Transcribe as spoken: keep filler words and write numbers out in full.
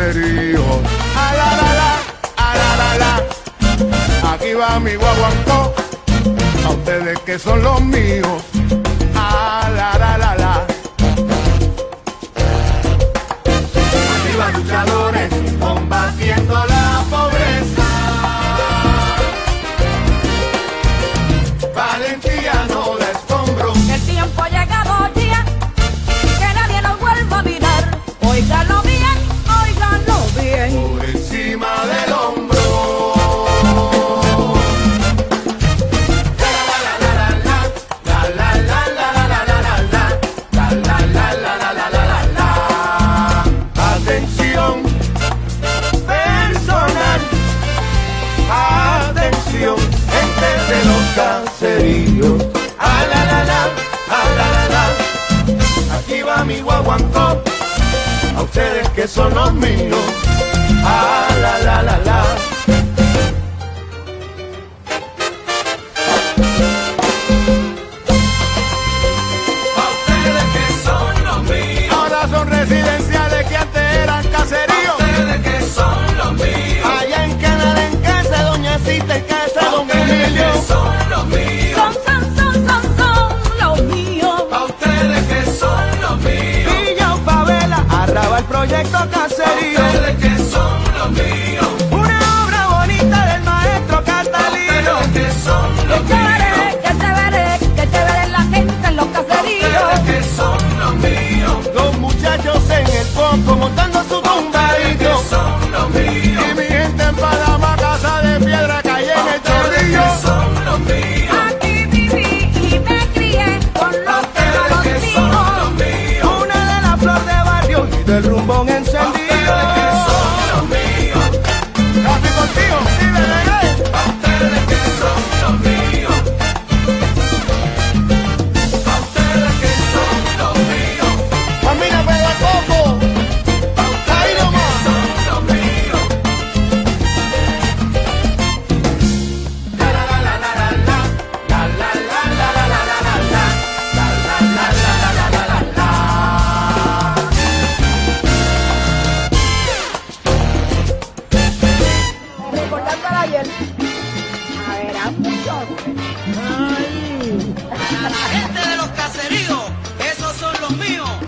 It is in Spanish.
caserío. A la la la, a la la la. Aquí va mi guaguancó, a ustedes que son los míos. A la la la la. Arriba luchadores combatiendo la pobreza. Valentía no da escombro. El tiempo ha llegado ya, que nadie nos vuelva a mirar. Óiganlo bien, óiganlo bien. Por encima del hombro. Atención personal, atención, gente de los caseríos. A la la la, a la la la. Aquí va mi guaguancó, a ustedes que son los míos. A la la la la. A ustedes que son los míos. Ahora son residenciales que antes eran caseríos. A ustedes que son los míos. Allá en Canadá, en casa de Doña Cita, en casa de Don Emilio. Son los míos. Son, son, son, son, son los míos. Pa' ustedes que son los míos. Villa Favela, arraba el proyecto caserío. Pa' ustedes que son los míos. Una obra bonita del maestro Catalino. Pa' ustedes que son los Que chévere, míos. que chévere, que chévere la gente en los Pa' caseríos. ustedes que son los míos. Los muchachos en el poco montando su Pa' ustedes que tumbadito. son los míos. Y mi gente en Panamá, casa de piedra, calle en el Pa' ustedes chorrillo. que son los míos. Aquí viví y me crié con Pa' los ustedes que son los míos. míos. Una de las flores de barrio y del rumbón Pa' encendido. ustedes que son los míos. Casi contigo, dime, bebé. Pa' ustedes que son los míos. Pa' ustedes que son los míos. Camina, pega poco. Ahí nomás. Son los míos. La la la la la la. La la la la la la la la la. La la la la la la la la la. Recordando al ayer. A ver, a mucho. A la gente de los caseríos, esos son los míos.